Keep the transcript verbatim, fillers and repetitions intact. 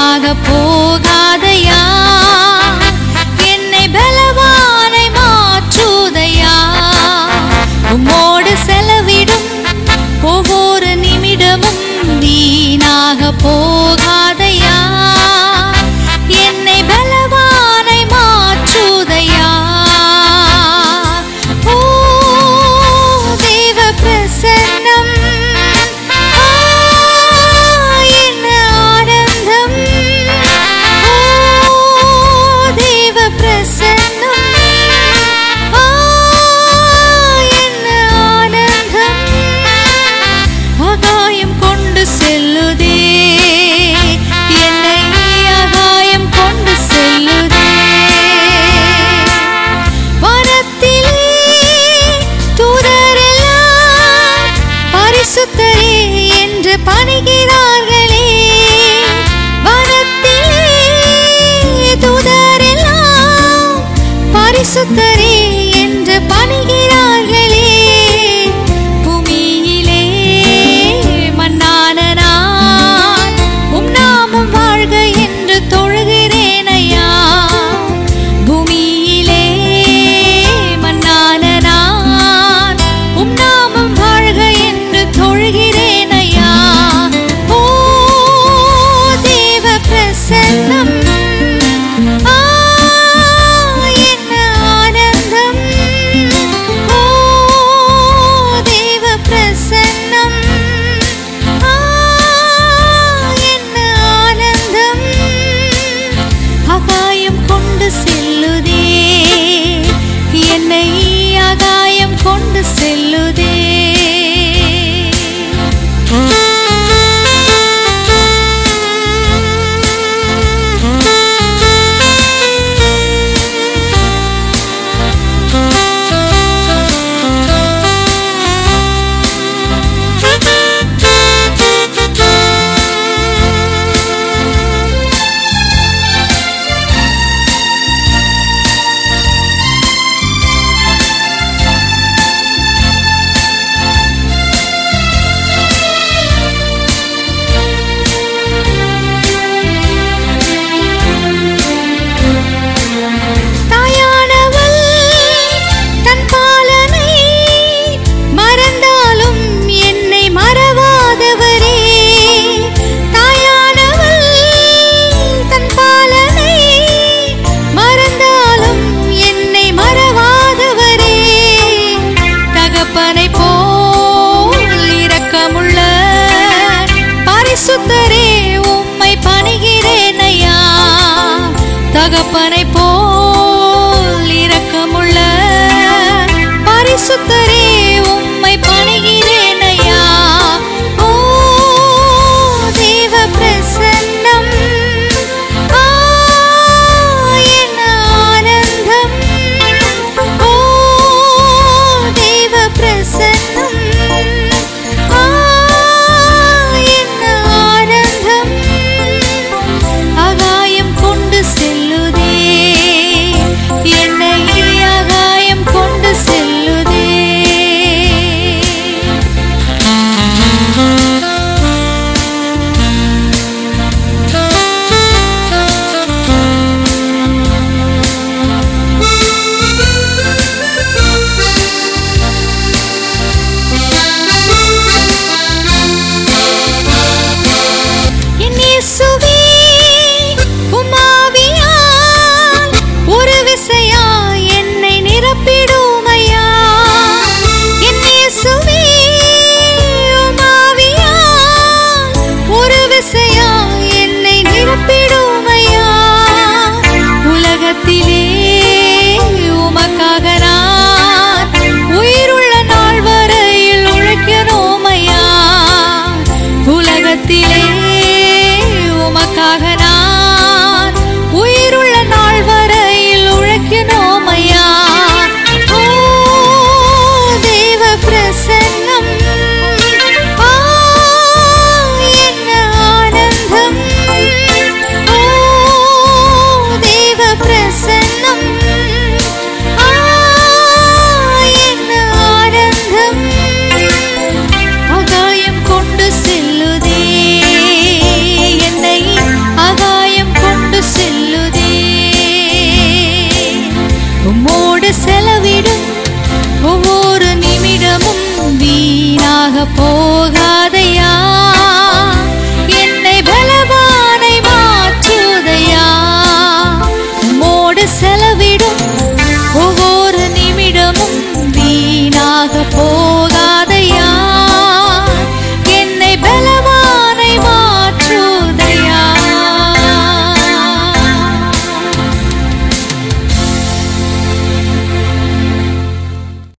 வீணாக போகாதையா, என்னை பலவானை மாற்றுதையா. உம்மோடு செலவிடும் ஒவ்வொரு நிமிடமும் வீணாக போகாதையா, என்னை பலவானை மாற்றுதையா. ஓ தேவ பிரசன்னம் என்ன ஆனந்தம், ஓ தேவ பிரசன்னம் என்ன ஆனந்தம். ஆகாயம் கொண்டு செல்லுதே என்னை, ஆகாயம் கொண்டு செல்லுதே. வானத்திலே தூதரெல்லாம் பரிசுத்தரே என்று பணிகிறார்களே. வானத்திலே தூதரெல்லாம் பரிசுத்தரே என்று பணிகிறார்களே. பூமியிலே மண்ணான நான் உம் நாமம் வாழ்க என்று தொழுகிறேன் ஐயா. பூமியிலே மண்ணான நான் உம் நாமம் வாழ்க என்று தொழுகிறேன் ஐயா. ஓ தேவ பிரசன்னம் என்ன ஆனந்தம், ஓ தேவ பிரசன்னம் என்ன ஆனந்தம். ஆகாயம் கொண்டு செல்லுதே ஒவ்வொரு நிமிடமும் வீணாக போ